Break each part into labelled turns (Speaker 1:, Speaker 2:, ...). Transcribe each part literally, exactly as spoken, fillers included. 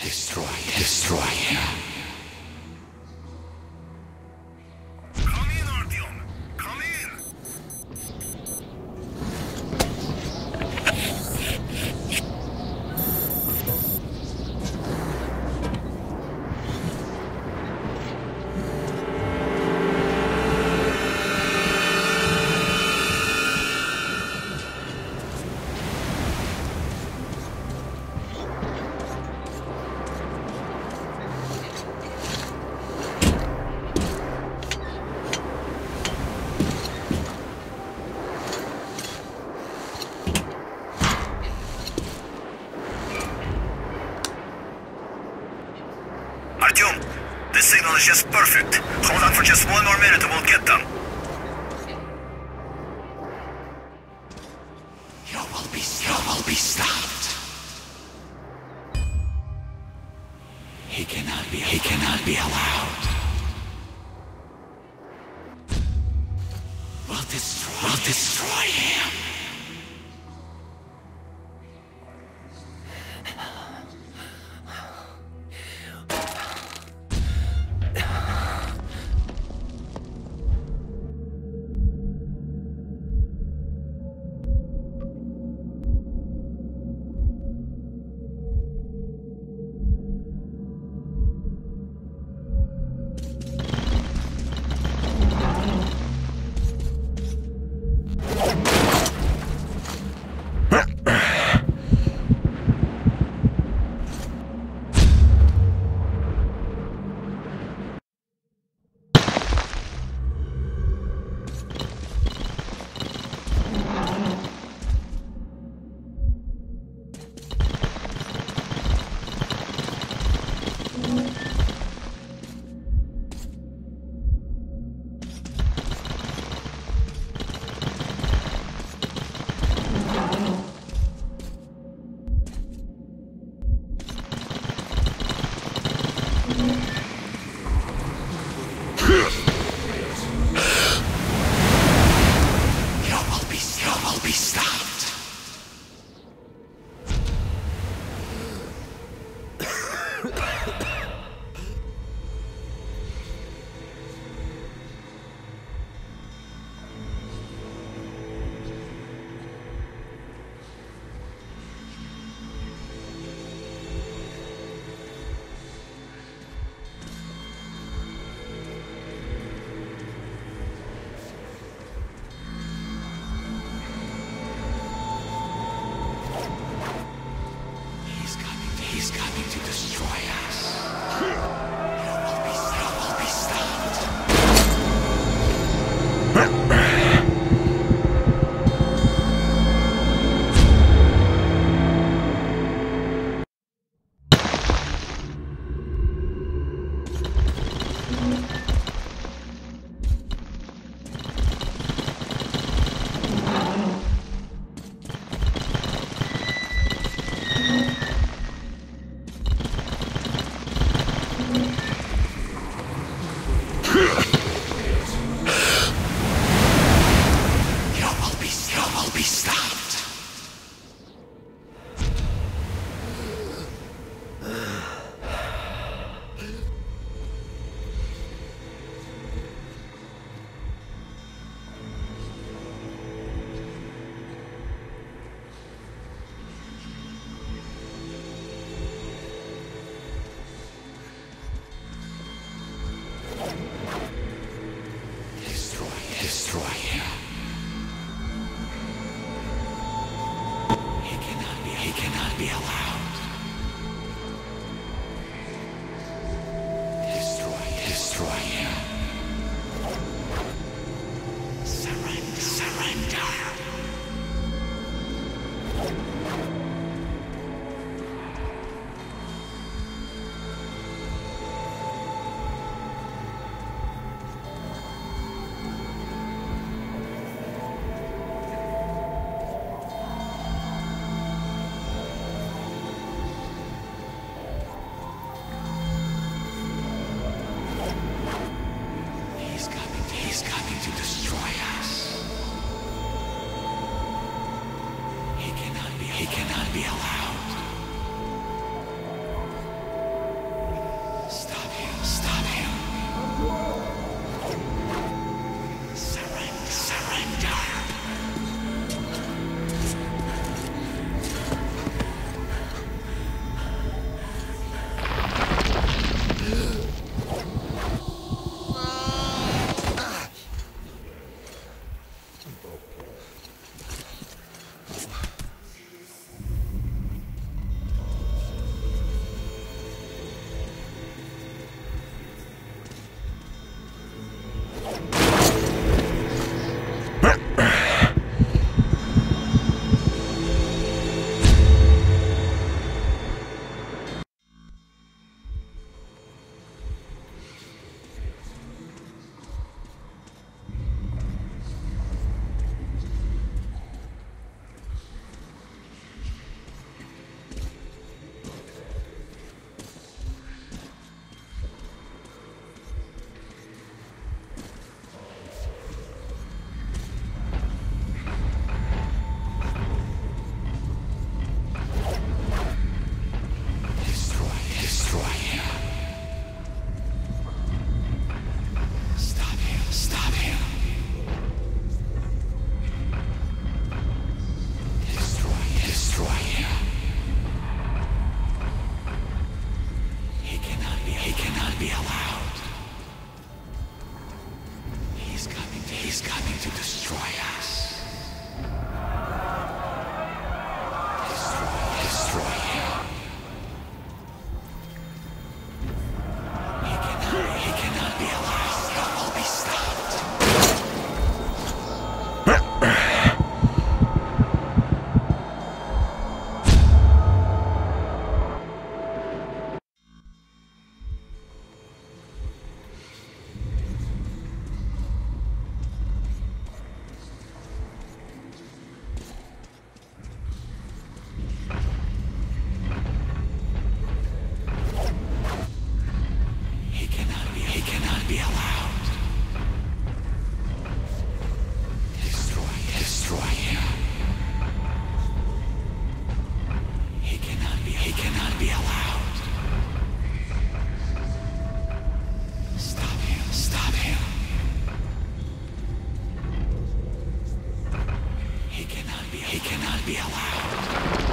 Speaker 1: Destroy, destroy him.
Speaker 2: Come in, Artyom. Come in. Artyom, this signal is just perfect. Hold on for just one more minute and we'll get them.
Speaker 1: You will be, you will be stopped. He cannot be, he cannot be allowed. We'll destroy, we'll destroy him. He's coming to destroy us. You will be, you will be stopped. Destroy him. He cannot be, he cannot be allowed. Destroy, destroy him. Surrender, surrender. He cannot be allowed. Stop him. Stop him. He cannot be. He cannot be allowed.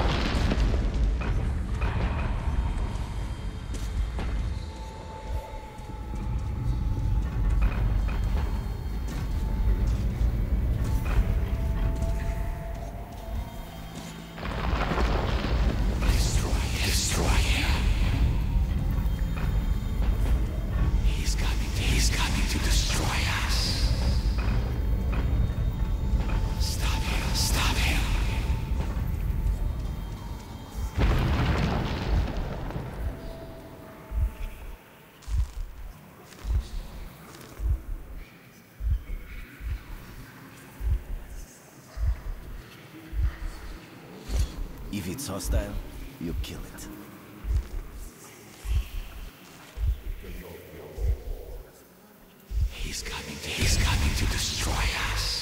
Speaker 3: If it's hostile, you kill it.
Speaker 1: He's coming to, he's coming to destroy us.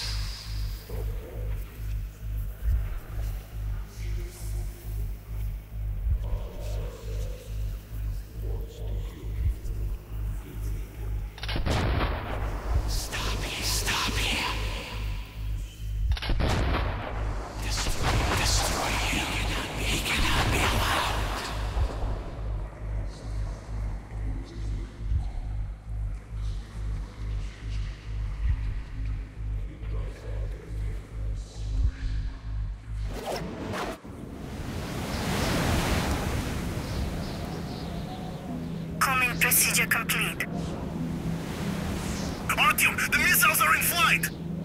Speaker 1: Stop him, stop him. Destroy, destroy him. He cannot be allowed.
Speaker 4: Coming procedure complete.
Speaker 2: Artyom, the missiles are in flight!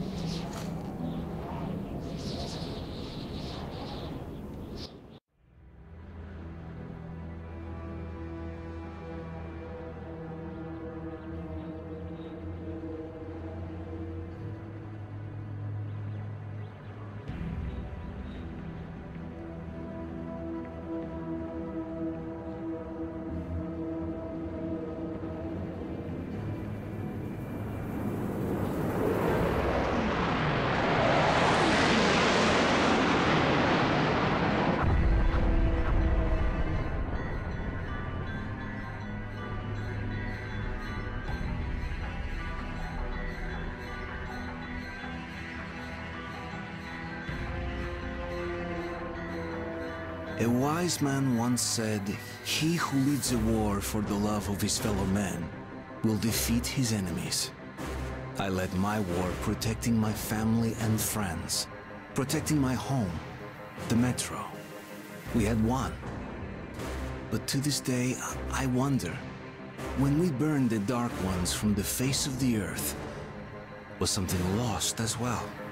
Speaker 3: A wise man once said, "He who leads a war for the love of his fellow men will defeat his enemies." I led my war protecting my family and friends, protecting my home, the metro. We had won. But to this day, I wonder, when we burned the Dark Ones from the face of the earth, was something lost as well?